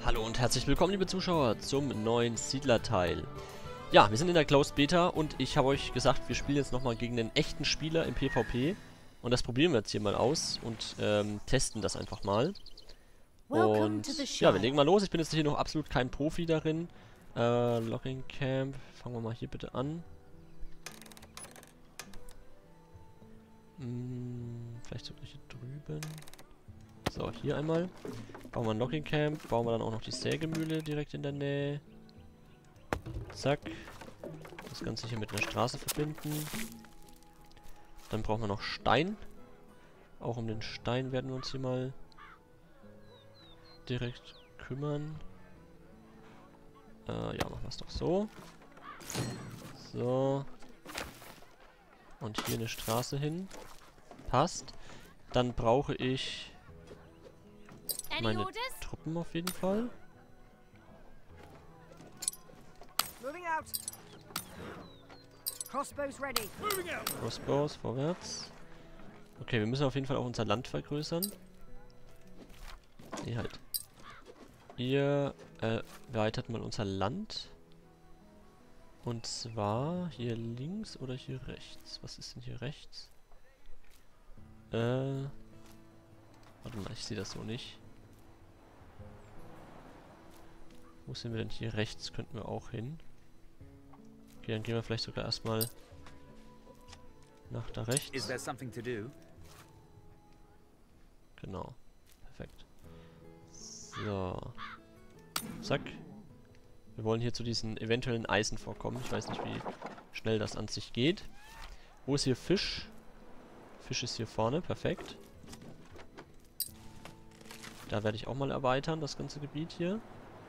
Hallo und herzlich willkommen, liebe Zuschauer, zum neuen Siedler-Teil. Ja, wir sind in der Closed Beta und ich habe euch gesagt, wir spielen jetzt nochmal gegen einen echten Spieler im PvP. Und das probieren wir jetzt hier mal aus und testen das einfach mal. Und ja, wir legen mal los. Ich bin jetzt hier noch absolut kein Profi darin. Logging Camp, fangen wir mal hier bitte an. Vielleicht sogar hier drüben. So, hier einmal. Bauen wir ein Logging Camp. Bauen wir dann auch noch die Sägemühle direkt in der Nähe. Zack. Das Ganze hier mit einer Straße verbinden. Dann brauchen wir noch Stein. Auch um den Stein werden wir uns hier mal direkt kümmern. Ja, machen wir es doch so. So. Und hier eine Straße hin. Passt. Dann brauche ich meine Truppen auf jeden Fall. Crossbows vorwärts. Okay, wir müssen auf jeden Fall auch unser Land vergrößern. Nee, halt. Ihr erweitert mal unser Land. Und zwar hier links oder hier rechts? Was ist denn hier rechts? Warte mal, ich sehe das so nicht. Wo sind wir denn hier rechts? Könnten wir auch hin. Okay, dann gehen wir vielleicht sogar erstmal nach da rechts. Genau. Perfekt. So. Zack. Wir wollen hier zu diesen eventuellen Eisen vorkommen. Ich weiß nicht, wie schnell das an sich geht. Wo ist hier Fisch? Fisch ist hier vorne. Perfekt. Da werde ich auch mal erweitern, das ganze Gebiet hier.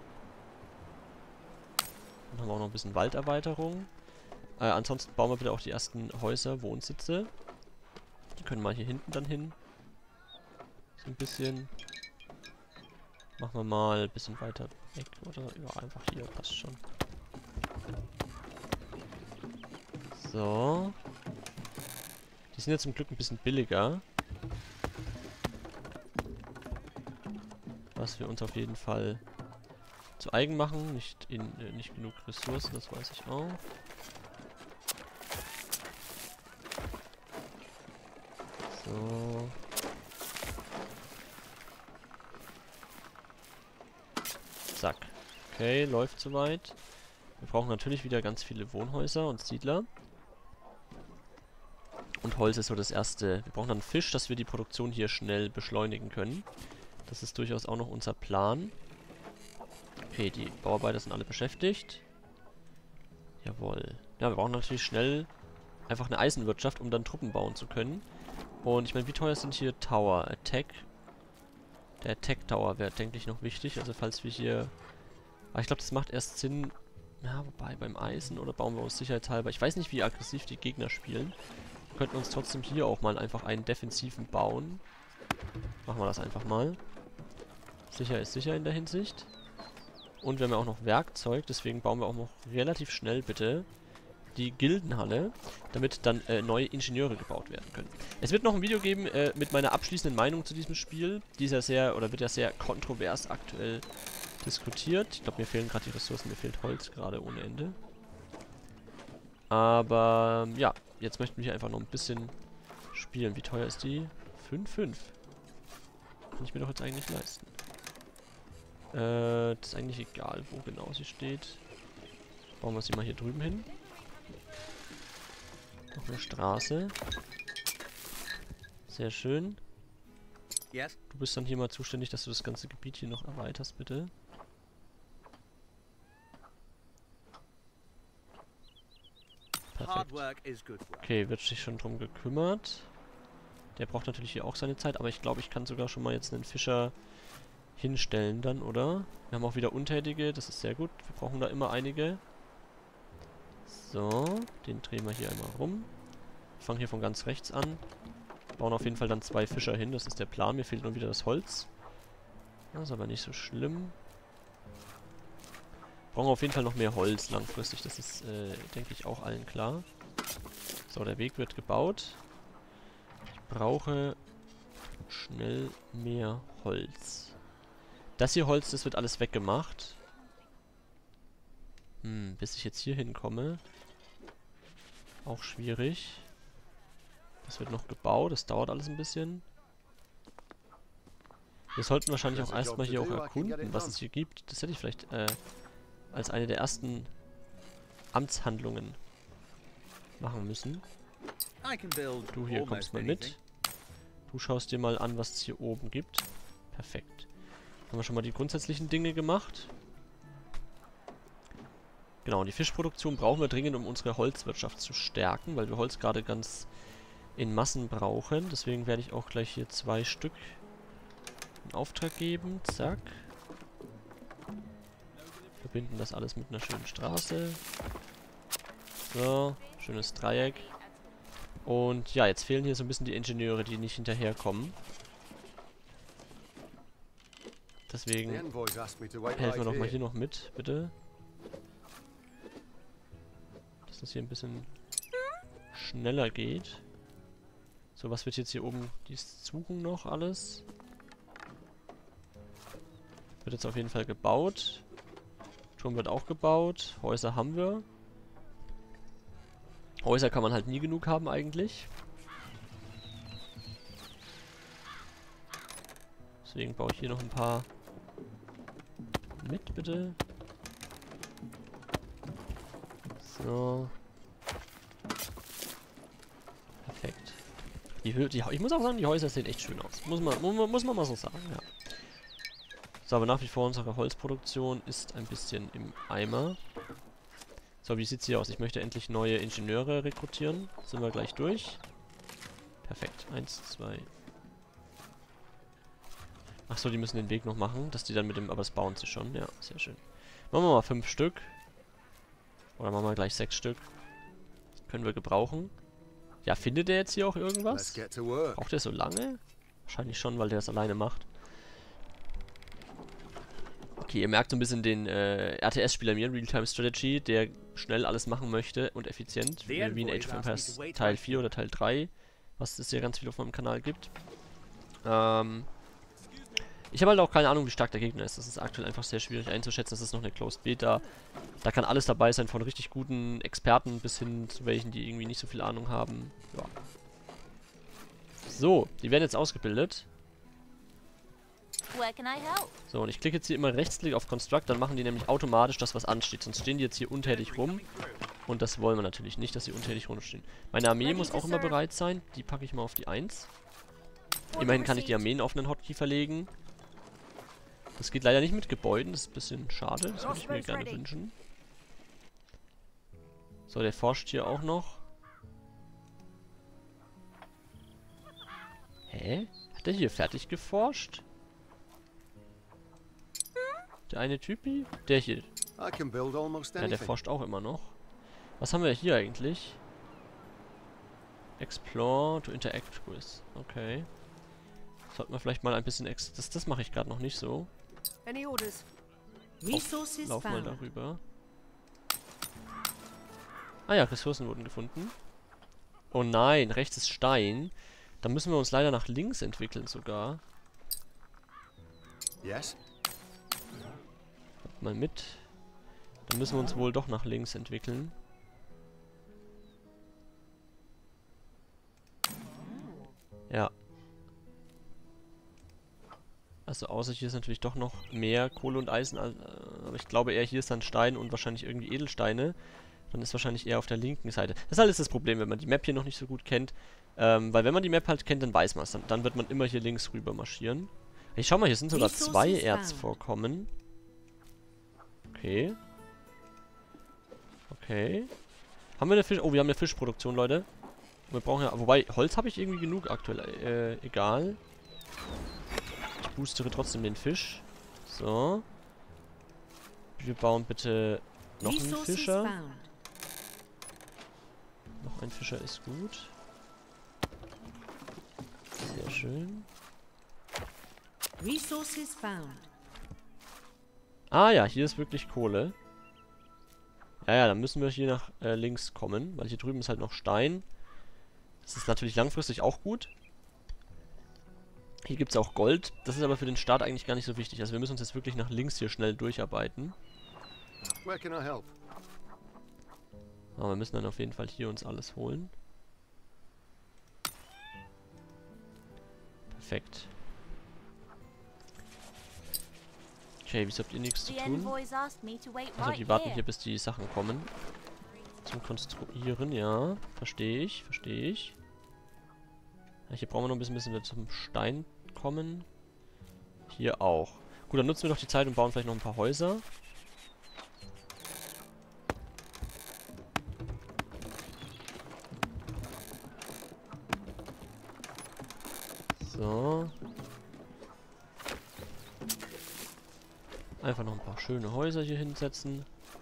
Dann haben wir auch noch ein bisschen Walderweiterung. Ansonsten bauen wir bitte auch die ersten Häuser, Wohnsitze. Die können mal hier hinten dann hin. So ein bisschen. Machen wir mal ein bisschen weiter weg. Oder ja, einfach hier. Passt schon. So. Die sind jetzt zum Glück ein bisschen billiger. Was wir uns auf jeden Fall zu eigen machen. Nicht genug Ressourcen, das weiß ich auch. So. Zack. Okay, läuft soweit. Wir brauchen natürlich wieder ganz viele Wohnhäuser und Siedler. Und Holz ist so das erste. Wir brauchen dann Fisch, dass wir die Produktion hier schnell beschleunigen können. Das ist durchaus auch noch unser Plan. Okay, die Bauarbeiter sind alle beschäftigt. Jawohl. Ja, wir brauchen natürlich schnell einfach eine Eisenwirtschaft, um dann Truppen bauen zu können. Und ich meine, wie teuer sind hier Tower? Attack. Der Attack Tower wäre, denke ich, noch wichtig. Also falls wir hier... Aber ich glaube, das macht erst Sinn... Ja, wobei beim Eisen oder bauen wir uns sicherheitshalber. Ich weiß nicht, wie aggressiv die Gegner spielen. Wir könnten uns trotzdem hier auch mal einfach einen defensiven bauen. Machen wir das einfach mal. Sicher ist sicher in der Hinsicht. Und wir haben ja auch noch Werkzeug, deswegen bauen wir auch noch relativ schnell bitte die Gildenhalle, damit dann neue Ingenieure gebaut werden können. Es wird noch ein Video geben mit meiner abschließenden Meinung zu diesem Spiel. Die ist ja sehr, oder wird ja sehr kontrovers aktuell diskutiert. Ich glaube, mir fehlen gerade die Ressourcen, mir fehlt Holz gerade ohne Ende. Aber ja, jetzt möchten wir hier einfach noch ein bisschen spielen. Wie teuer ist die? 5,5. Kann ich mir doch jetzt eigentlich leisten. Das ist eigentlich egal, wo genau sie steht. Bauen wir sie mal hier drüben hin. Noch eine Straße. Sehr schön. Yes. Du bist dann hier mal zuständig, dass du das ganze Gebiet hier noch erweiterst, bitte. Perfekt. Okay, wird sich schon drum gekümmert. Der braucht natürlich hier auch seine Zeit, aber ich glaube, ich kann sogar schon mal jetzt einen Fischer hinstellen dann, oder? Wir haben auch wieder Untätige, das ist sehr gut. Wir brauchen da immer einige. So, den drehen wir hier einmal rum. Fangen hier von ganz rechts an. Bauen auf jeden Fall dann 2 Fischer hin, das ist der Plan. Mir fehlt nur wieder das Holz. Das ist aber nicht so schlimm. Brauchen auf jeden Fall noch mehr Holz langfristig, das ist, denke ich, auch allen klar. So, der Weg wird gebaut. Ich brauche schnell mehr Holz. Das hier Holz, das wird alles weggemacht. Bis ich jetzt hier hinkomme. Auch schwierig. Das wird noch gebaut, das dauert alles ein bisschen. Wir sollten wahrscheinlich auch erstmal hier auch erkunden, was es hier gibt. Das hätte ich vielleicht als eine der ersten Amtshandlungen machen müssen. Du hier kommst mal mit. Du schaust dir mal an, was es hier oben gibt. Perfekt. Haben wir schon mal die grundsätzlichen Dinge gemacht. Genau, und die Fischproduktion brauchen wir dringend, um unsere Holzwirtschaft zu stärken, weil wir Holz gerade ganz in Massen brauchen. Deswegen werde ich auch gleich hier 2 Stück in Auftrag geben. Zack. Verbinden das alles mit einer schönen Straße. So, schönes Dreieck. Und ja, jetzt fehlen hier so ein bisschen die Ingenieure, die nicht hinterherkommen. Deswegen helfen wir doch mal hier noch mit, bitte. Dass das hier ein bisschen schneller geht. So, was wird jetzt hier oben? Die suchen noch alles. Wird jetzt auf jeden Fall gebaut. Turm wird auch gebaut. Häuser haben wir. Häuser kann man halt nie genug haben eigentlich. Deswegen baue ich hier noch ein paar mit, bitte. So. Perfekt. Ich muss auch sagen, die Häuser sehen echt schön aus. Muss man mal so sagen, ja. So, aber nach wie vor unsere Holzproduktion ist ein bisschen im Eimer. So, wie sieht es hier aus? Ich möchte endlich neue Ingenieure rekrutieren. Sind wir gleich durch. Perfekt. 1, 2. Achso, die müssen den Weg noch machen, dass die dann mit dem... Aber das bauen sie schon. Ja, sehr schön. Machen wir mal 5 Stück. Oder machen wir gleich 6 Stück. Das können wir gebrauchen. Ja, findet der jetzt hier auch irgendwas? Braucht der so lange? Wahrscheinlich schon, weil der das alleine macht. Okay, ihr merkt so ein bisschen den RTS-Spieler mir, Real-Time Strategy, der schnell alles machen möchte und effizient, wie in Age of Empires Teil 4 oder Teil 3, was es ja ganz viel auf meinem Kanal gibt. Ich habe halt auch keine Ahnung, wie stark der Gegner ist. Das ist aktuell einfach sehr schwierig einzuschätzen. Das ist noch eine Closed Beta. Da kann alles dabei sein, von richtig guten Experten bis hin zu welchen, die irgendwie nicht so viel Ahnung haben. Ja. So, die werden jetzt ausgebildet. So, und ich klicke jetzt hier immer Rechtsklick auf Construct, dann machen die nämlich automatisch das, was ansteht. Sonst stehen die jetzt hier untätig rum. Und das wollen wir natürlich nicht, dass sie untätig rumstehen. Meine Armee muss auch immer bereit sein. Die packe ich mal auf die 1. Immerhin kann ich die Armeen auf einen Hotkey verlegen. Das geht leider nicht mit Gebäuden, das ist ein bisschen schade. Das würde ich mir gerne wünschen. So, der forscht hier auch noch. Hä? Hat der hier fertig geforscht? Der eine Typi? Der hier. Ja, der forscht auch immer noch. Was haben wir hier eigentlich? Explore to interact with. Okay. Sollten wir vielleicht mal ein bisschen das mache ich gerade noch nicht so. Lauf mal darüber. Ah ja, Ressourcen wurden gefunden. Oh nein, rechts ist Stein. Da müssen wir uns leider nach links entwickeln sogar. Yes. Mal mit. Dann müssen wir uns wohl doch nach links entwickeln. Ja. Also außer hier ist natürlich doch noch mehr Kohle und Eisen, aber ich glaube eher hier ist dann Stein und wahrscheinlich irgendwie Edelsteine. Dann ist wahrscheinlich eher auf der linken Seite. Das ist alles das Problem, wenn man die Map hier noch nicht so gut kennt. Weil wenn man die Map halt kennt, dann weiß man es. Dann wird man immer hier links rüber marschieren. Hey, schau mal, hier sind sogar 2 Erzvorkommen. Okay. Okay. Haben wir eine Fisch... Oh, wir haben eine Fischproduktion, Leute. Wir brauchen ja... Wobei, Holz habe ich irgendwie genug aktuell. Egal. Ich boostere trotzdem den Fisch. So. Wir bauen bitte noch einen Fischer. Noch ein Fischer ist gut. Sehr schön. Ah ja, hier ist wirklich Kohle. Ja, dann müssen wir hier nach links kommen, weil hier drüben ist halt noch Stein. Das ist natürlich langfristig auch gut. Hier gibt es auch Gold. Das ist aber für den Start eigentlich gar nicht so wichtig. Also wir müssen uns jetzt wirklich nach links hier schnell durcharbeiten. Where can I help? Aber wir müssen dann auf jeden Fall hier uns alles holen. Perfekt. Okay, wieso habt ihr nichts zu tun? Also die warten hier, bis die Sachen kommen. Zum Konstruieren, ja. Verstehe ich, verstehe ich. Ja, hier brauchen wir noch ein bisschen wieder zum Stein kommen. Hier auch. Gut, dann nutzen wir doch die Zeit und bauen vielleicht noch ein paar Häuser. So. Einfach noch ein paar schöne Häuser hier hinsetzen.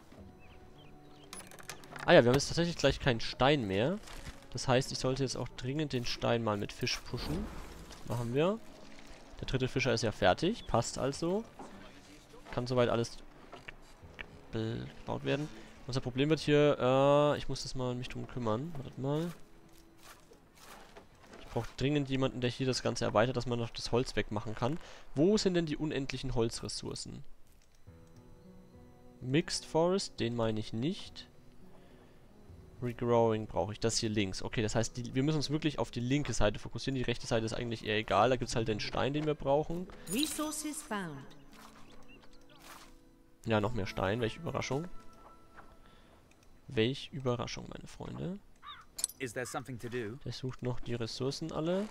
Ah ja, wir haben jetzt tatsächlich gleich keinen Stein mehr. Das heißt, ich sollte jetzt auch dringend den Stein mal mit Fisch pushen. Machen wir. Der dritte Fischer ist ja fertig. Passt also. Kann soweit alles gebaut werden. Unser Problem wird hier, ich muss das mal mich drum kümmern. Wartet mal. Ich brauche dringend jemanden, der hier das Ganze erweitert, dass man noch das Holz wegmachen kann. Wo sind denn die unendlichen Holzressourcen? Mixed Forest, den meine ich nicht. Regrowing brauche ich. Das hier links. Okay, das heißt, wir müssen uns wirklich auf die linke Seite fokussieren. Die rechte Seite ist eigentlich eher egal. Da gibt es halt den Stein, den wir brauchen. Resources found. Ja, noch mehr Stein. Welche Überraschung. Welch Überraschung, meine Freunde. Is there something to do? Der sucht noch die Ressourcen alle.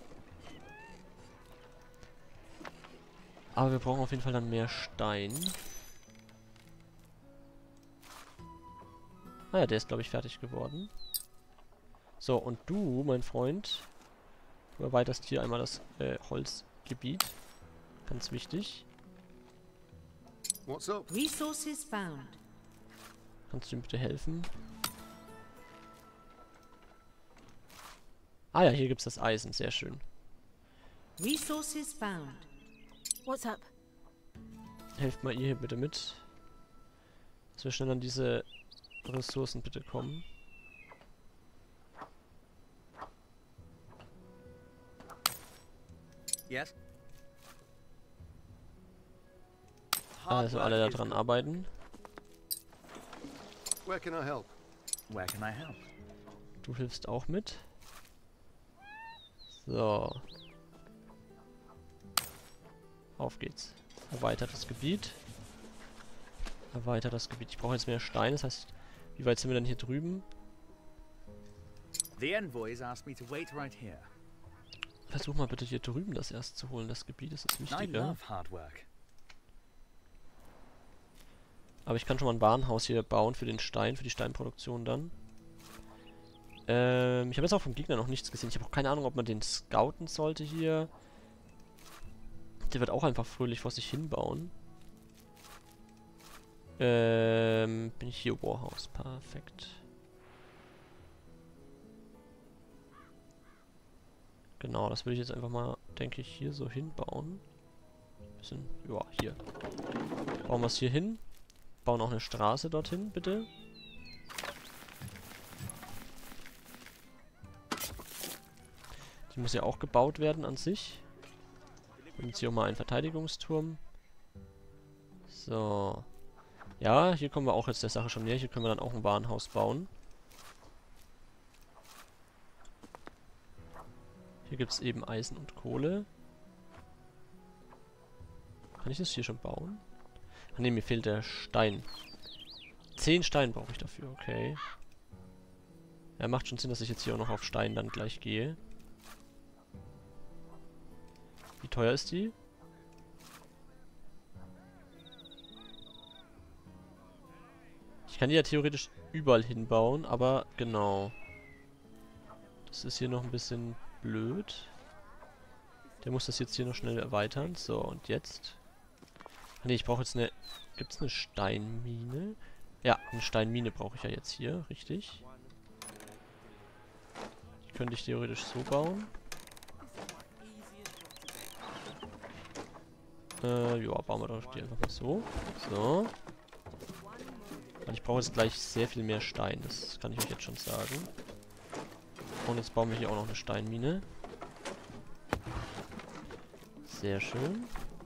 Aber wir brauchen auf jeden Fall dann mehr Stein. Ah ja, der ist, glaube ich, fertig geworden. So, und du, mein Freund, du erweiterst hier einmal das Holzgebiet. Ganz wichtig. What's up? Resources found. Kannst du ihm bitte helfen? Ah ja, hier gibt es das Eisen. Sehr schön. Resources found. What's up? Helft mal ihr hier bitte mit. Dass wir schnell an diese Ressourcen bitte kommen. Yes. Also alle da dran arbeiten. Where can I help? Where can I help? Du hilfst auch mit. So. Auf geht's. Erweitert das Gebiet. Erweitert das Gebiet. Ich brauche jetzt mehr Stein. Das heißt, wie weit sind wir denn hier drüben? The envoys asked me to wait right here. Versuch mal bitte hier drüben das erst zu holen. Das Gebiet ist das I Wichtige. love hard work. Aber ich kann schon mal ein Warenhaus hier bauen für den Stein, für die Steinproduktion dann. Ich habe jetzt auch vom Gegner noch nichts gesehen. Ich habe auch keine Ahnung, ob man den scouten sollte hier. Der wird auch einfach fröhlich vor sich hinbauen. Bin ich hier Warhouse. Perfekt. Genau, das würde ich jetzt einfach mal, denke ich, hier so hinbauen. Bisschen, ja, hier. Bauen wir es hier hin. Bauen auch eine Straße dorthin, bitte. Die muss ja auch gebaut werden an sich. Und jetzt hier auch mal einen Verteidigungsturm. So. Ja, hier kommen wir auch jetzt der Sache schon näher. Hier können wir dann auch ein Warenhaus bauen. Hier gibt es eben Eisen und Kohle. Kann ich das hier schon bauen? Ach ne, mir fehlt der Stein. 10 Stein brauche ich dafür, okay. Ja, macht schon Sinn, dass ich jetzt hier auch noch auf Stein dann gleich gehe. Wie teuer ist die? Ich kann die ja theoretisch überall hinbauen, aber genau. Das ist hier noch ein bisschen blöd. Der muss das jetzt hier noch schnell erweitern. So, und jetzt? Ne, ich brauche jetzt eine... Gibt es eine Steinmine? Ja, eine Steinmine brauche ich ja jetzt hier, richtig. Die könnte ich theoretisch so bauen. Ja, bauen wir doch die einfach mal so. So. Weil ich brauche jetzt gleich sehr viel mehr Stein, das kann ich euch jetzt schon sagen. Und jetzt bauen wir hier auch noch eine Steinmine. Sehr schön.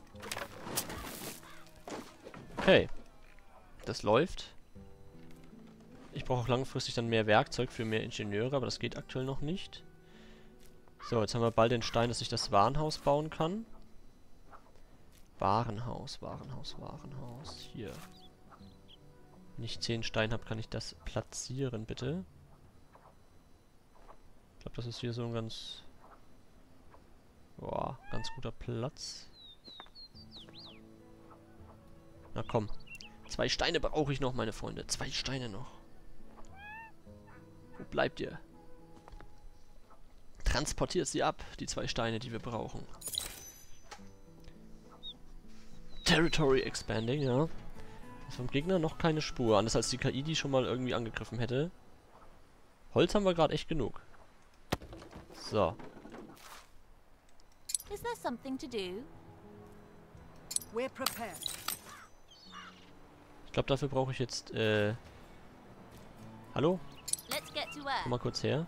Okay. Das läuft. Ich brauche auch langfristig dann mehr Werkzeug für mehr Ingenieure, aber das geht aktuell noch nicht. So, jetzt haben wir bald den Stein, dass ich das Warenhaus bauen kann. Warenhaus. Hier. Wenn ich 10 Steine habe, kann ich das platzieren, bitte. Ich glaube, das ist hier so ein ganz... Boah, ganz guter Platz. Na komm. 2 Steine brauche ich noch, meine Freunde. 2 Steine noch. Wo bleibt ihr? Transportiert sie ab, die 2 Steine, die wir brauchen. Territory Expanding, ja. Vom Gegner noch keine Spur. Anders als die KI, die schon mal irgendwie angegriffen hätte. Holz haben wir gerade echt genug. So. Is there something to do? We're prepared. Ich glaube, dafür brauche ich jetzt, Hallo? Let's get to Komm work. mal kurz her.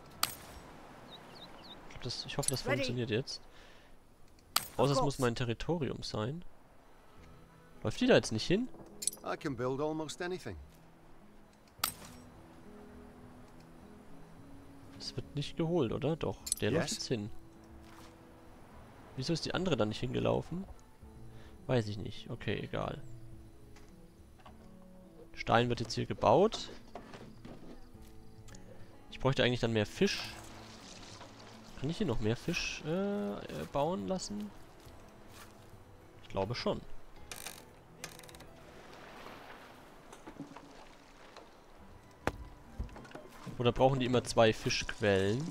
Ich hoffe, das funktioniert jetzt. Außer es muss mein Territorium sein. Läuft die da jetzt nicht hin? I can build almost anything. Das wird nicht geholt, oder? Doch, der läuft jetzt hin. Wieso ist die andere dann nicht hingelaufen? Weiß ich nicht. Okay, egal. Stein wird jetzt hier gebaut. Ich bräuchte eigentlich dann mehr Fisch. Kann ich hier noch mehr Fisch bauen lassen? Ich glaube schon. Oder brauchen die immer 2 Fischquellen?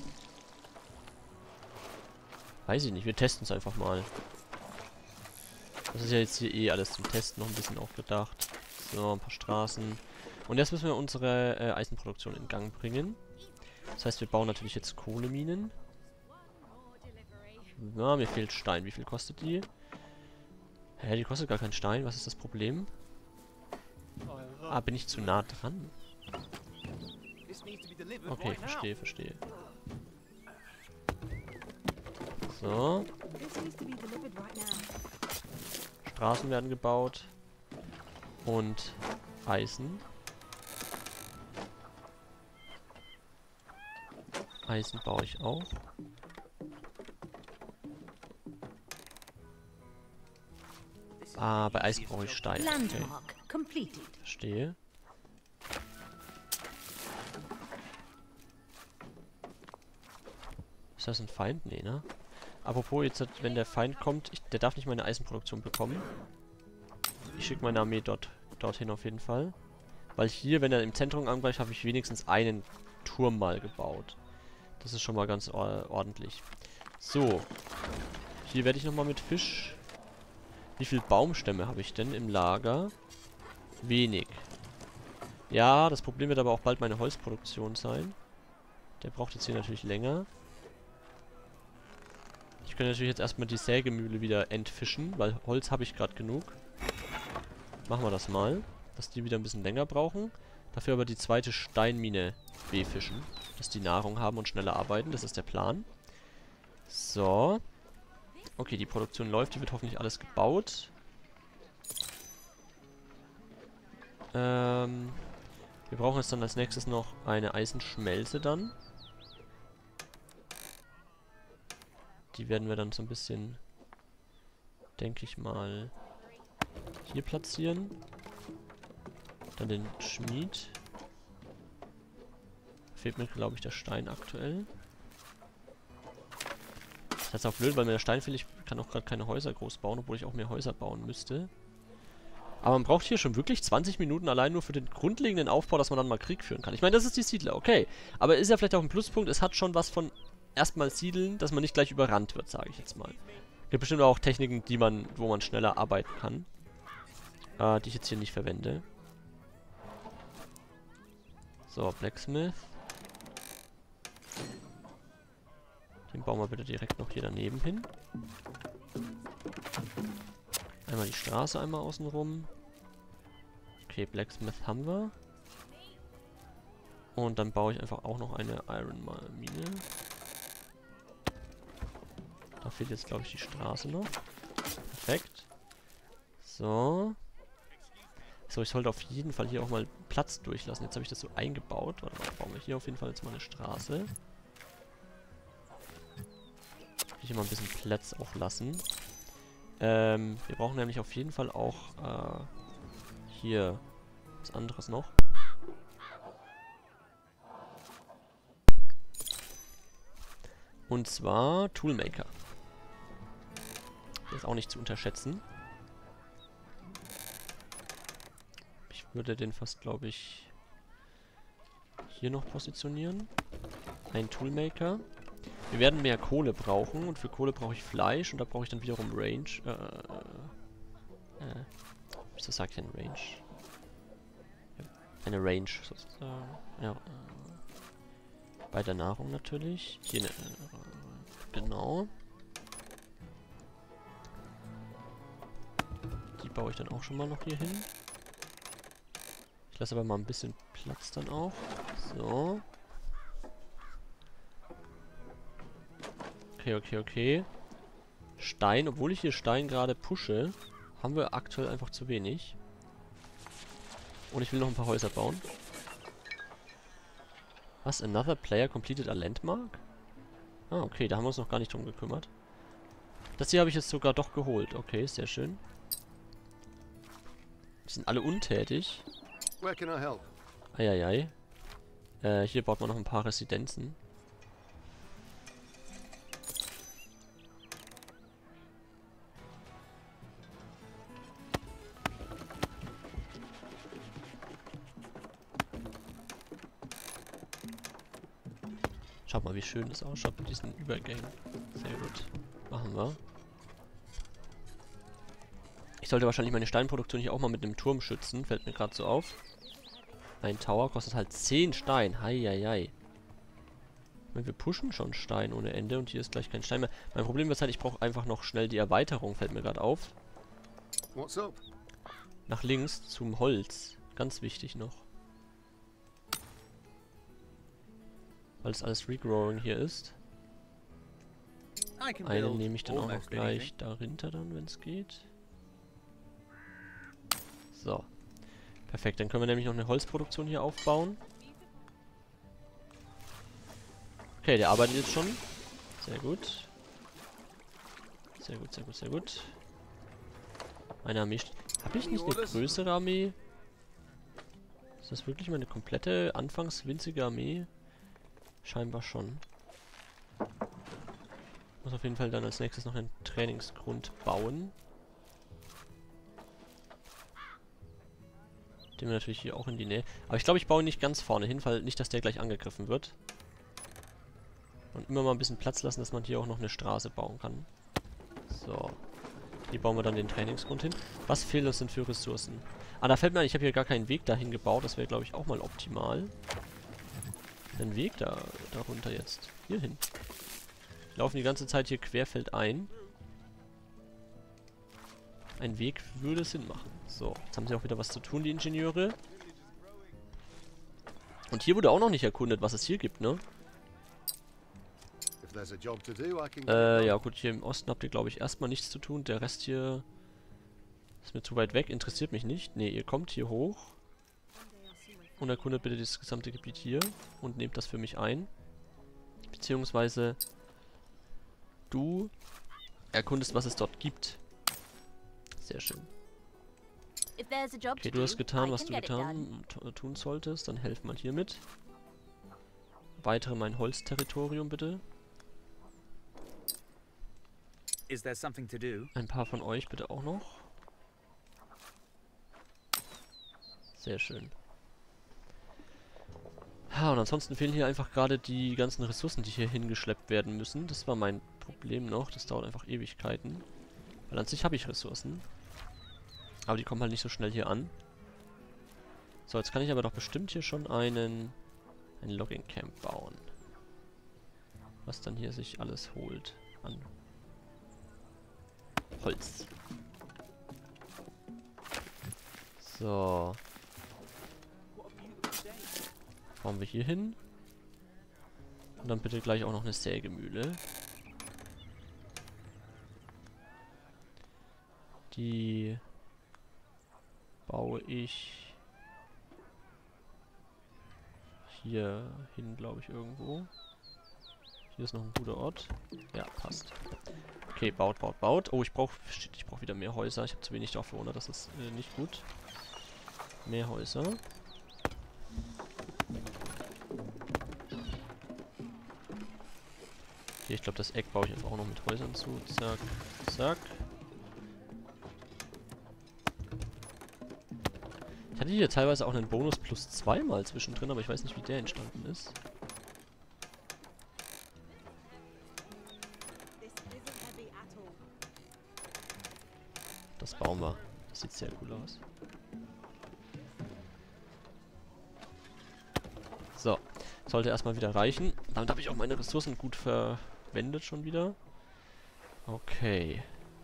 Weiß ich nicht, wir testen es einfach mal. Das ist ja jetzt hier eh alles zum Testen noch ein bisschen aufgedacht. So, ein paar Straßen. Und jetzt müssen wir unsere Eisenproduktion in Gang bringen. Das heißt, wir bauen natürlich jetzt Kohleminen. Na, mir fehlt Stein. Wie viel kostet die? Hä, die kostet gar keinen Stein. Was ist das Problem? Ah, bin ich zu nah dran? Okay, verstehe. So. Straßen werden gebaut. Und Eisen. Eisen baue ich auch. Ah, bei Eisen brauche ich Stein. Okay. Landmark completed. Verstehe. Ist das ein Feind? Nee, ne? Apropos, jetzt, wenn der Feind kommt, der darf nicht meine Eisenproduktion bekommen. Ich schicke meine Armee dorthin auf jeden Fall. Weil hier, wenn er im Zentrum angreift, habe ich wenigstens einen Turm mal gebaut. Das ist schon mal ganz ordentlich. So. Hier werde ich nochmal mit Fisch. Wie viele Baumstämme habe ich denn im Lager? Wenig. Ja, das Problem wird aber auch bald meine Holzproduktion sein. Der braucht jetzt hier natürlich länger. Ich kann natürlich jetzt erstmal die Sägemühle wieder entfischen, weil Holz habe ich gerade genug. Machen wir das mal. Dass die wieder ein bisschen länger brauchen. Dafür aber die zweite Steinmine befischen. Dass die Nahrung haben und schneller arbeiten. Das ist der Plan. So. Okay, die Produktion läuft. Hier wird hoffentlich alles gebaut. Wir brauchen jetzt dann als nächstes noch eine Eisenschmelze dann. Die werden wir dann so ein bisschen, denke ich mal, hier platzieren. Dann den Schmied. Fehlt mir, glaube ich, der Stein aktuell. Das ist auch blöd, weil mir der Stein fehlt. Ich kann auch gerade keine Häuser groß bauen, obwohl ich auch mehr Häuser bauen müsste. Aber man braucht hier schon wirklich 20 Minuten allein nur für den grundlegenden Aufbau, dass man dann mal Krieg führen kann. Ich meine, das ist die Siedler, okay. Aber ist ja vielleicht auch ein Pluspunkt, es hat schon was von erstmal siedeln, dass man nicht gleich überrannt wird, sage ich jetzt mal. Es gibt bestimmt auch Techniken, wo man schneller arbeiten kann. Die ich jetzt hier nicht verwende. So, Blacksmith. Den bauen wir bitte direkt noch hier daneben hin. Einmal die Straße einmal außen rum. Okay, Blacksmith haben wir. Und dann baue ich einfach auch noch eine Iron Mine. Da fehlt jetzt, glaube ich, die Straße noch. Perfekt. So. So, ich sollte auf jeden Fall hier auch mal Platz durchlassen. Jetzt habe ich das so eingebaut. Warte mal, bauen wir hier auf jeden Fall jetzt mal eine Straße. Hier mal ein bisschen Platz auch lassen. Wir brauchen nämlich auf jeden Fall auch hier was anderes noch. Und zwar Toolmaker. Der ist auch nicht zu unterschätzen. Ich würde den fast, glaube ich, hier noch positionieren. Ein Toolmaker. Wir werden mehr Kohle brauchen und für Kohle brauche ich Fleisch und da brauche ich dann wiederum Range. Wieso sagt ich denn Range? Ja, eine Range sozusagen. Ja. Bei der Nahrung natürlich. Hier eine, genau. Die baue ich dann auch schon mal noch hier hin. Ich lasse aber mal ein bisschen Platz dann auch. So. Okay. Stein, obwohl ich hier Stein gerade pushe, haben wir aktuell einfach zu wenig. Und ich will noch ein paar Häuser bauen. Was? Another player completed a landmark? Ah, okay, da haben wir uns noch gar nicht drum gekümmert. Das hier habe ich jetzt sogar doch geholt. Okay, sehr schön. Die sind alle untätig. Where can I help? Eieiei. Hier baut man noch ein paar Residenzen. Schaut mal, wie schön das ausschaut mit diesen Übergängen. Sehr gut. Machen wir. Ich sollte wahrscheinlich meine Steinproduktion hier auch mal mit einem Turm schützen. Fällt mir gerade so auf. Ein Tower kostet halt 10 Stein. Heieiei. Wir pushen schon Stein ohne Ende und hier ist gleich kein Stein mehr. Mein Problem ist halt, ich brauche einfach noch schnell die Erweiterung. Fällt mir gerade auf. What's up? Nach links zum Holz. Ganz wichtig noch. Weil es alles Regrowing hier ist. Eine nehme ich dann auch noch gleich dahinter dann, wenn es geht. So. Perfekt, dann können wir nämlich noch eine Holzproduktion hier aufbauen. Okay, der arbeitet jetzt schon. Sehr gut. Sehr gut. Meine Armee... Habe ich nicht eine größere Armee? Ist das wirklich meine komplette, anfangs winzige Armee? Scheinbar schon. Muss auf jeden Fall dann als nächstes noch einen Trainingsgrund bauen. Den wir natürlich hier auch in die Nähe... Aber ich glaube, ich baue ihn nicht ganz vorne hin, weil nicht, dass der gleich angegriffen wird. Und immer mal ein bisschen Platz lassen, dass man hier auch noch eine Straße bauen kann. So. Hier bauen wir dann den Trainingsgrund hin. Was fehlt uns denn für Ressourcen? Ah, da fällt mir ein, ich habe hier gar keinen Weg dahin gebaut. Das wäre, glaube ich, auch mal optimal. Einen Weg darunter jetzt. Hier hin. Wir laufen die ganze Zeit hier querfeldein. Ein Weg würde Sinn machen. So, jetzt haben sie auch wieder was zu tun, die Ingenieure. Und hier wurde auch noch nicht erkundet, was es hier gibt, ne? Ja gut, hier im Osten habt ihr, glaube ich, erstmal nichts zu tun. Der Rest hier ist mir zu weit weg, interessiert mich nicht. Ne, ihr kommt hier hoch. Und erkundet bitte das gesamte Gebiet hier und nehmt das für mich ein. Beziehungsweise du erkundest, was es dort gibt. Sehr schön. Okay, du hast getan, was du tun solltest. Dann helf mal hier mit. Weitere mein Holzterritorium bitte. Ein paar von euch bitte auch noch. Sehr schön. Ja, und ansonsten fehlen hier einfach gerade die ganzen Ressourcen, die hier hingeschleppt werden müssen. Das war mein Problem noch. Das dauert einfach Ewigkeiten. Weil an sich habe ich Ressourcen. Aber die kommen halt nicht so schnell hier an. So, jetzt kann ich aber doch bestimmt hier schon ein Logging Camp bauen. Was dann hier sich alles holt an Holz. So. Bauen wir hier hin. Und dann bitte gleich auch noch eine Sägemühle. Die baue ich hier hin, glaube ich, irgendwo. Hier ist noch ein guter Ort. Ja, passt. Okay, baut. Oh, ich brauche wieder mehr Häuser. Ich habe zu wenig Dorfbewohner, das ist nicht gut. Mehr Häuser. Okay, ich glaube, das Eck baue ich einfach auch noch mit Häusern zu. Zack, zack. Ich hatte hier teilweise auch einen Bonus plus 2 mal zwischendrin, aber ich weiß nicht, wie der entstanden ist. Das bauen wir. Das sieht sehr cool aus. So. Sollte erstmal wieder reichen. Damit habe ich auch meine Ressourcen gut verwendet schon wieder. Okay.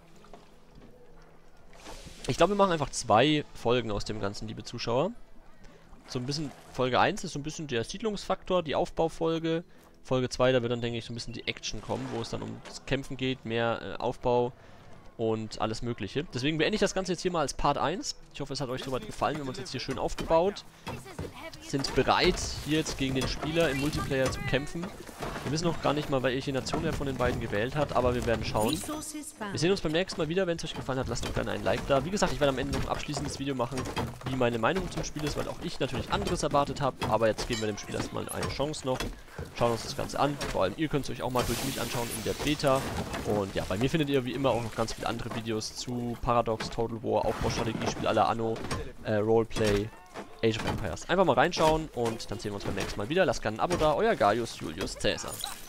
Ich glaube, wir machen einfach 2 Folgen aus dem Ganzen, liebe Zuschauer. So ein bisschen, Folge 1 ist so ein bisschen der Siedlungsfaktor, die Aufbaufolge. Folge 2, da wird dann, denke ich, so ein bisschen die Action kommen, wo es dann ums Kämpfen geht, mehr Aufbau und alles Mögliche. Deswegen beende ich das Ganze jetzt hier mal als Part 1. Ich hoffe, es hat euch soweit gefallen. Wir haben uns jetzt hier schön aufgebaut. Sind bereit, hier jetzt gegen den Spieler im Multiplayer zu kämpfen. Wir wissen noch gar nicht mal, welche Nation er von den beiden gewählt hat, aber wir werden schauen. Wir sehen uns beim nächsten Mal wieder. Wenn es euch gefallen hat, lasst doch gerne ein Like da. Wie gesagt, ich werde am Ende noch ein abschließendes Video machen, wie meine Meinung zum Spiel ist, weil auch ich natürlich anderes erwartet habe. Aber jetzt geben wir dem Spiel erstmal eine Chance noch. Schauen uns das Ganze an. Vor allem ihr könnt es euch auch mal durch mich anschauen in der Beta. Und ja, bei mir findet ihr wie immer auch noch ganz viele andere Videos zu Paradox, Total War, Aufbaustrategiespiel à la Anno, Roleplay, Age of Empires. Einfach mal reinschauen und dann sehen wir uns beim nächsten Mal wieder. Lasst gerne ein Abo da. Euer Gaius Julius Caesar.